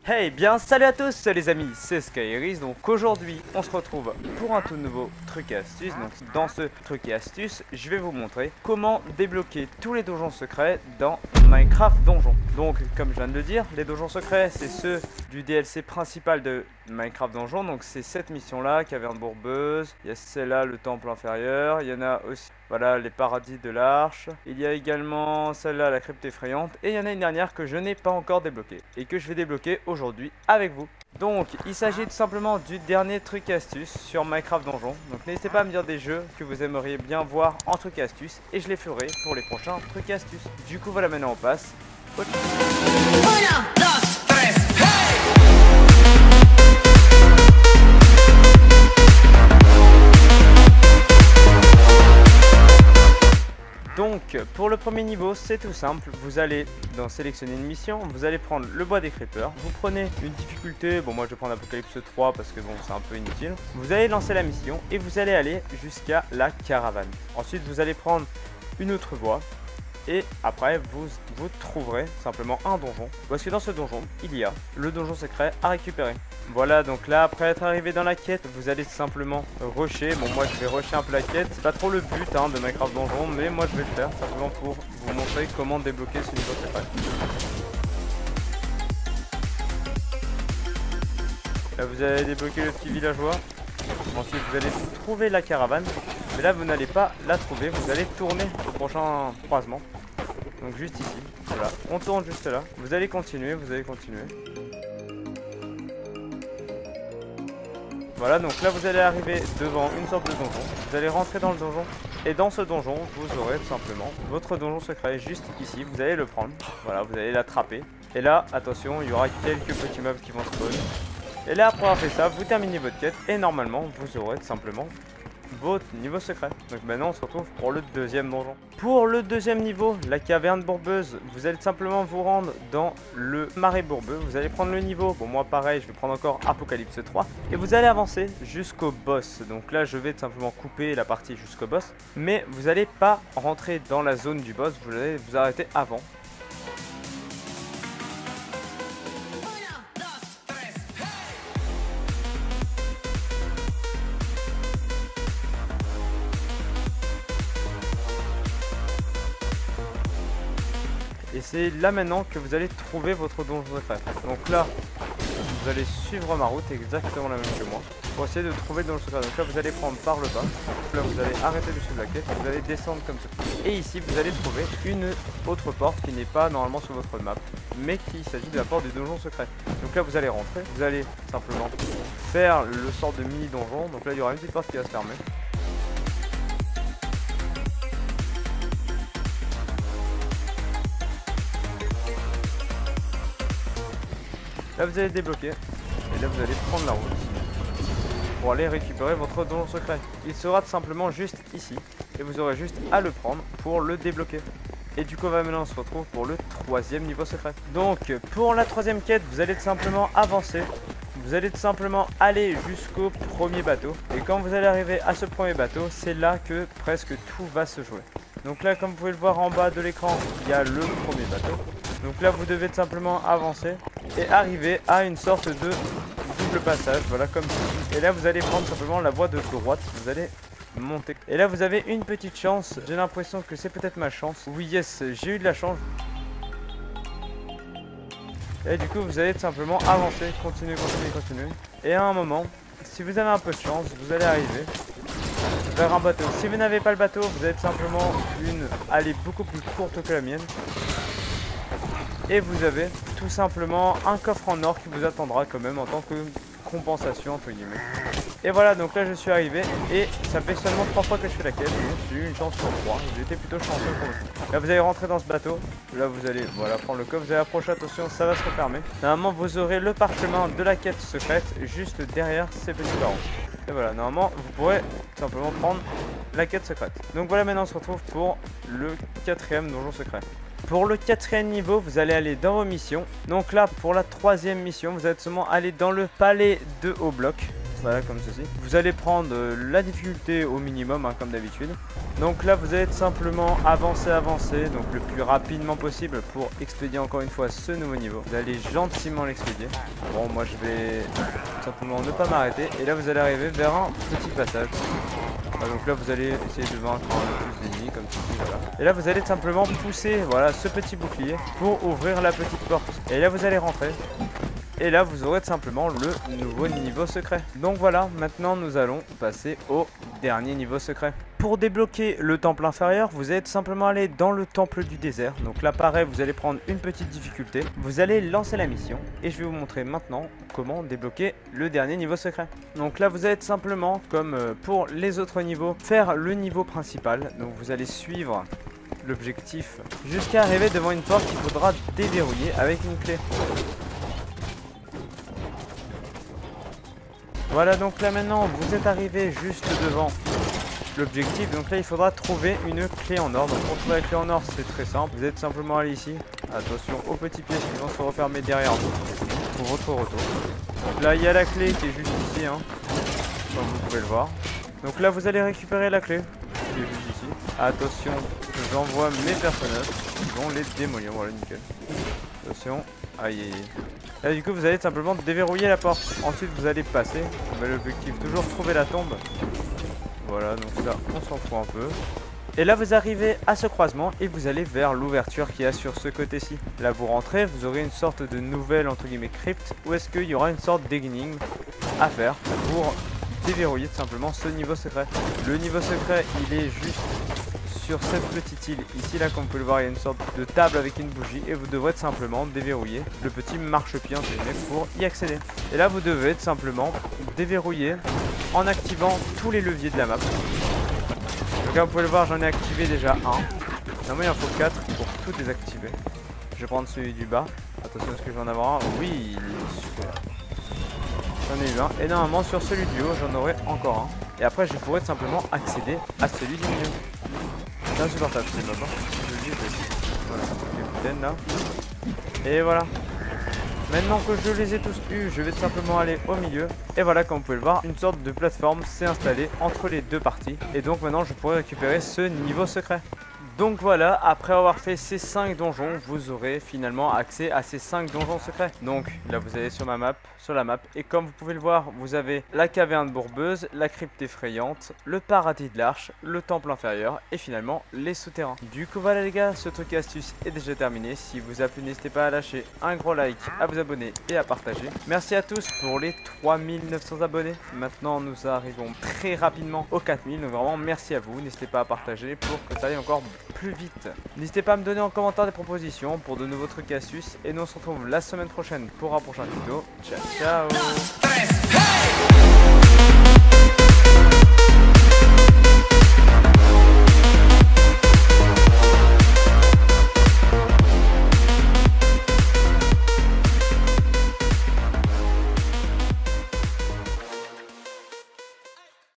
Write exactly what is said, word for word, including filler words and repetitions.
Hey, bien salut à tous les amis, c'est Skyris. Donc aujourd'hui on se retrouve pour un tout nouveau truc et astuce. Donc dans ce truc et astuce, je vais vous montrer comment débloquer tous les donjons secrets dans Minecraft Donjon. Donc comme je viens de le dire, les donjons secrets c'est ceux du D L C principal de Minecraft Donjon. Donc c'est cette mission là, caverne bourbeuse, il y a celle-là, le temple inférieur, il y en a aussi, voilà, les paradis de l'arche, il y a également celle-là, la crypte effrayante, et il y en a une dernière que je n'ai pas encore débloquée et que je vais débloquer aujourd'hui avec vous. Donc il s'agit tout simplement du dernier truc et astuce sur Minecraft Donjon. Donc n'hésitez pas à me dire des jeux que vous aimeriez bien voir en truc et astuce et je les ferai pour les prochains trucs et astuces. Du coup voilà, maintenant on passe au... Donc pour le premier niveau c'est tout simple, vous allez dans sélectionner une mission, vous allez prendre le bois des creepers, vous prenez une difficulté, bon moi je vais prendre Apocalypse trois parce que bon c'est un peu inutile, vous allez lancer la mission et vous allez aller jusqu'à la caravane. Ensuite vous allez prendre une autre voie et après vous, vous trouverez simplement un donjon, parce que dans ce donjon il y a le donjon secret à récupérer. Voilà, donc là après être arrivé dans la quête, vous allez simplement rusher. Bon moi je vais rusher un peu la quête, c'est pas trop le but hein, de Minecraft Donjon, mais moi je vais le faire simplement pour vous montrer comment débloquer ce niveau secret. Là vous allez débloquer le petit villageois, ensuite vous allez trouver la caravane, mais là vous n'allez pas la trouver, vous allez tourner au prochain croisement, donc juste ici, voilà, on tourne juste là, vous allez continuer, vous allez continuer. Voilà, donc là vous allez arriver devant une sorte de donjon, vous allez rentrer dans le donjon, et dans ce donjon, vous aurez tout simplement votre donjon secret juste ici, vous allez le prendre, voilà, vous allez l'attraper, et là, attention, il y aura quelques petits mobs qui vont spawn, et là après avoir fait ça, vous terminez votre quête, et normalement, vous aurez tout simplement votre niveau secret. Donc maintenant on se retrouve pour le deuxième donjon. Pour le deuxième niveau, la caverne bourbeuse, vous allez simplement vous rendre dans le marais bourbeux, vous allez prendre le niveau, bon moi pareil je vais prendre encore Apocalypse trois, et vous allez avancer jusqu'au boss. Donc là je vais tout simplement couper la partie jusqu'au boss, mais vous n'allez pas rentrer dans la zone du boss, vous allez vous arrêter avant. Et c'est là maintenant que vous allez trouver votre donjon secret. Donc là, vous allez suivre ma route, exactement la même que moi, pour essayer de trouver le donjon secret. Donc là, vous allez prendre par le bas. Donc là, vous allez arrêter de suivre la quête. Vous allez descendre comme ça. Et ici, vous allez trouver une autre porte qui n'est pas normalement sur votre map, mais qui s'agit de la porte du donjon secret. Donc là, vous allez rentrer. Vous allez simplement faire le sort de mini donjon. Donc là, il y aura une petite porte qui va se fermer. Là vous allez débloquer, et là vous allez prendre la route pour aller récupérer votre donjon secret. Il sera tout simplement juste ici, et vous aurez juste à le prendre pour le débloquer. Et du coup maintenant on se retrouve pour le troisième niveau secret. Donc pour la troisième quête, vous allez tout simplement avancer. Vous allez tout simplement aller jusqu'au premier bateau. Et quand vous allez arriver à ce premier bateau, c'est là que presque tout va se jouer. Donc là comme vous pouvez le voir en bas de l'écran, il y a le premier bateau. Donc là vous devez tout simplement avancer et arriver à une sorte de double passage, voilà comme ça. Et là vous allez prendre simplement la voie de droite, vous allez monter. Et là vous avez une petite chance, j'ai l'impression que c'est peut-être ma chance. Oui yes, j'ai eu de la chance. Et du coup vous allez tout simplement avancer, continuer, continuer, continuer. Et à un moment, si vous avez un peu de chance, vous allez arriver vers un bateau. Si vous n'avez pas le bateau, vous avez tout simplement une allée beaucoup plus courte que la mienne. Et vous avez tout simplement un coffre en or qui vous attendra quand même en tant que compensation entre guillemets. Et voilà, donc là je suis arrivé et ça fait seulement trois fois que je fais la quête, donc j'ai eu une chance sur trois, j'ai été plutôt chanceux pour le coup. Là vous allez rentrer dans ce bateau, là vous allez voilà prendre le coffre, vous allez approcher, attention ça va se refermer. Normalement vous aurez le parchemin de la quête secrète juste derrière ces petits barreaux. Et voilà, normalement vous pourrez tout simplement prendre la quête secrète. Donc voilà, maintenant on se retrouve pour le quatrième donjon secret. Pour le quatrième niveau, vous allez aller dans vos missions. Donc là, pour la troisième mission, vous allez seulement aller dans le palais de Haut Bloc. Voilà, comme ceci. Vous allez prendre euh, la difficulté au minimum, hein, comme d'habitude. Donc là, vous allez tout simplement avancer, avancer, donc le plus rapidement possible pour expédier encore une fois ce nouveau niveau. Vous allez gentiment l'expédier. Bon, moi je vais tout simplement ne pas m'arrêter. Et là, vous allez arriver vers un petit passage. Voilà, donc là, vous allez essayer de vaincre le plus d'ennemis, comme ceci, voilà. Et là, vous allez tout simplement pousser, voilà, ce petit bouclier pour ouvrir la petite porte. Et là, vous allez rentrer. Et là, vous aurez tout simplement le nouveau niveau secret. Donc voilà, maintenant nous allons passer au dernier niveau secret. Pour débloquer le temple inférieur, vous allez tout simplement aller dans le temple du désert. Donc là, pareil, vous allez prendre une petite difficulté. Vous allez lancer la mission. Et je vais vous montrer maintenant comment débloquer le dernier niveau secret. Donc là, vous allez tout simplement, comme pour les autres niveaux, faire le niveau principal. Donc vous allez suivre l'objectif jusqu'à arriver devant une porte qu'il faudra déverrouiller avec une clé. Voilà, donc là maintenant vous êtes arrivé juste devant l'objectif. Donc là il faudra trouver une clé en or. Donc pour trouver la clé en or c'est très simple. Vous êtes simplement allé ici. Attention aux petits pièges qui vont se refermer derrière vous pour votre retour. Donc là il y a la clé qui est juste ici, hein, comme vous pouvez le voir. Donc là vous allez récupérer la clé qui est juste ici. Attention, j'envoie mes personnages qui vont les démolir. Voilà, nickel. Attention. Aïe aïe aïe. Là du coup vous allez simplement déverrouiller la porte. Ensuite vous allez passer. L'objectif toujours trouver la tombe. Voilà, donc ça on s'en fout un peu. Et là vous arrivez à ce croisement et vous allez vers l'ouverture qu'il y a sur ce côté-ci. Là vous rentrez, vous aurez une sorte de nouvelle entre guillemets crypte. Où est-ce qu'il y aura une sorte d'énigme à faire pour déverrouiller tout simplement ce niveau secret. Le niveau secret il est juste sur cette petite île ici, là comme vous pouvez le voir il y a une sorte de table avec une bougie et vous devrez tout simplement déverrouiller le petit marchepied entre guillemets pour y accéder. Et là vous devez tout simplement déverrouiller en activant tous les leviers de la map. Donc là vous pouvez le voir, j'en ai activé déjà un. Normalement il en faut quatre pour tout désactiver. Je vais prendre celui du bas. Attention, est-ce que je vais en avoir un? Oui, il est super. J'en ai eu un. Et normalement sur celui du haut j'en aurai encore un. Et après je pourrai tout simplement accéder à celui du milieu. C'est insupportable ces mobs, hein. Je le dis, je le dis. Voilà, les bouteilles là. Et voilà. Maintenant que je les ai tous eus, je vais tout simplement aller au milieu. Et voilà, comme vous pouvez le voir, une sorte de plateforme s'est installée entre les deux parties. Et donc maintenant je pourrai récupérer ce niveau secret. Donc voilà, après avoir fait ces cinq donjons, vous aurez finalement accès à ces cinq donjons secrets. Donc là vous allez sur ma map, sur la map, et comme vous pouvez le voir, vous avez la caverne bourbeuse, la crypte effrayante, le paradis de l'arche, le temple inférieur et finalement les souterrains. Du coup voilà les gars, ce truc astuce est déjà terminé. Si vous a plu, n'hésitez pas à lâcher un gros like, à vous abonner et à partager. Merci à tous pour les trois mille neuf cents abonnés. Maintenant nous arrivons très rapidement aux quatre mille, donc vraiment merci à vous. N'hésitez pas à partager pour que ça aille encore plus vite. N'hésitez pas à me donner en commentaire des propositions pour de nouveaux trucs et astuces. Et nous on se retrouve la semaine prochaine pour un prochain tuto. Ciao ciao.